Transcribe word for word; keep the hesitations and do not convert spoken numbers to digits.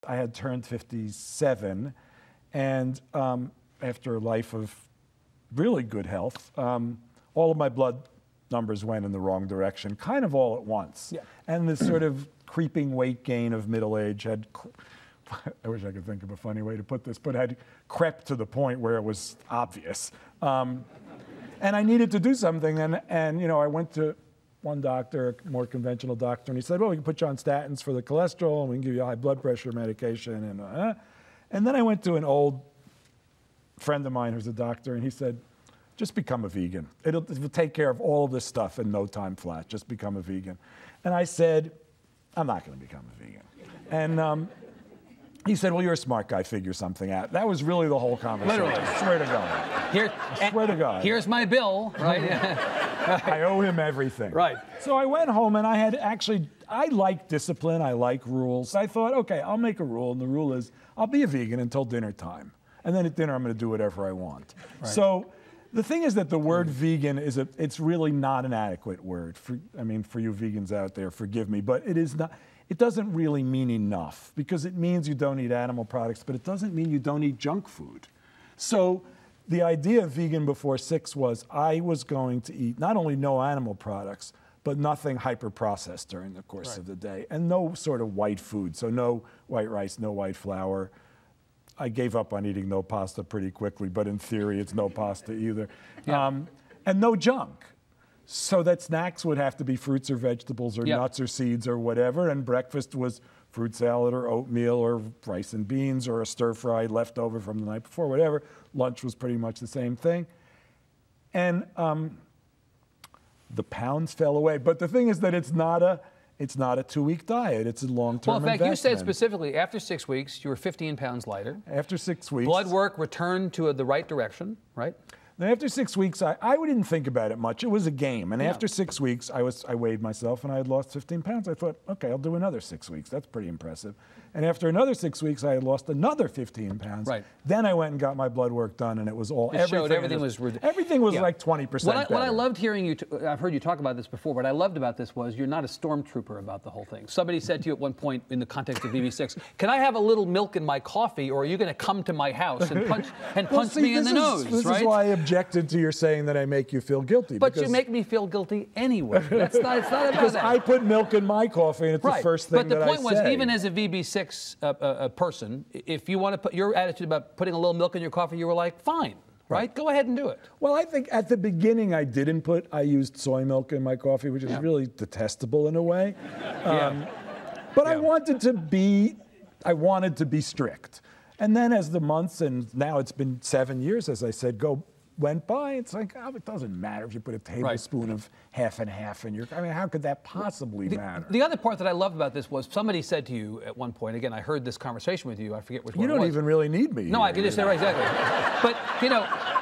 I had turned fifty-seven, and um, after a life of really good health, um, all of my blood numbers went in the wrong direction, kind of all at once. Yeah. And this sort of creeping weight gain of middle age had, I wish I could think of a funny way to put this, but had crept to the point where it was obvious. Um, and I needed to do something, and, and you know, I went to one doctor, a more conventional doctor, and he said, well, we can put you on statins for the cholesterol, and we can give you high blood pressure medication. And, uh, and then I went to an old friend of mine who's a doctor, and he said, just become a vegan. It'll, it'll take care of all of this stuff in no time flat. Just become a vegan. And I said, I'm not going to become a vegan. And um, he said, well, you're a smart guy. Figure something out. That was really the whole conversation. Literally. I swear to God. Here, I swear to God. Here's my bill, right? I owe him everything. Right. So I went home, and I had actually, I like discipline. I like rules. I thought, okay, I'll make a rule, and the rule is I'll be a vegan until dinner time. And then at dinner, I'm going to do whatever I want. Right. So the thing is that the word vegan is a, it's really not an adequate word. For, I mean, for you vegans out there, forgive me, but it is not, it doesn't really mean enough, because it means you don't eat animal products, but it doesn't mean you don't eat junk food. So the idea of vegan before six was I was going to eat not only no animal products, but nothing hyper-processed during the course right. of the day, and no sort of white food. So no white rice, no white flour. I gave up on eating no pasta pretty quickly, but in theory, it's no pasta either. Yeah. Um, and no junk. So that snacks would have to be fruits or vegetables or yep. nuts or seeds or whatever, and breakfast was fruit salad or oatmeal or rice and beans or a stir-fried leftover from the night before, whatever. Lunch was pretty much the same thing. And um, the pounds fell away. But the thing is that it's not a, it's not a two-week diet. It's a long-term Well, in fact, investment. you said specifically after six weeks, you were fifteen pounds lighter. After six weeks. Blood work returned to the right direction, right? Then after six weeks, I, I didn't think about it much. It was a game. And yeah. after six weeks, I, was, I weighed myself, and I had lost fifteen pounds. I thought, okay, I'll do another six weeks. That's pretty impressive. And after another six weeks, I had lost another fifteen pounds. Right. Then I went and got my blood work done, and it was all, it everything, showed everything was, was everything was yeah. like twenty percent what I, better. What I loved hearing you, t I've heard you talk about this before, what I loved about this was you're not a stormtrooper about the whole thing. Somebody said to you at one point in the context of V B six, can I have a little milk in my coffee, or are you going to come to my house and punch, and well, punch see, me in the is, nose, this right? is why I objected to your saying that I make you feel guilty. But you make me feel guilty anyway. That's not, it's not about because that. I put milk in my coffee, and it's right. the first thing that I say. But the point was, say. even as a V B six uh, uh, person, if you want to put your attitude about putting a little milk in your coffee, you were like, fine, right? right? Go ahead and do it. Well, I think at the beginning I didn't put, I used soy milk in my coffee, which is yeah. really detestable in a way. Um, yeah. But yeah. I wanted to be, I wanted to be strict. And then as the months, and now it's been seven years, as I said, go went by, it's like, oh, it doesn't matter if you put a tablespoon right. of half and half in your, I mean, how could that possibly the, matter? The other part that I loved about this was somebody said to you at one point, again, I heard this conversation with you, I forget which one You it don't was. even really need me. No, I can just say, right, exactly. But, you know,